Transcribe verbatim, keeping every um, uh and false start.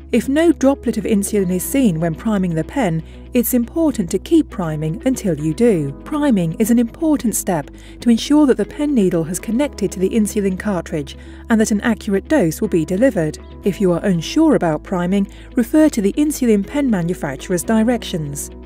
If no droplet of insulin is seen when priming the pen, it's important to keep priming until you do. Priming is an important step to ensure that the pen needle has connected to the insulin cartridge and that an accurate dose will be delivered. If you are unsure about priming, refer to the insulin pen manufacturer's directions.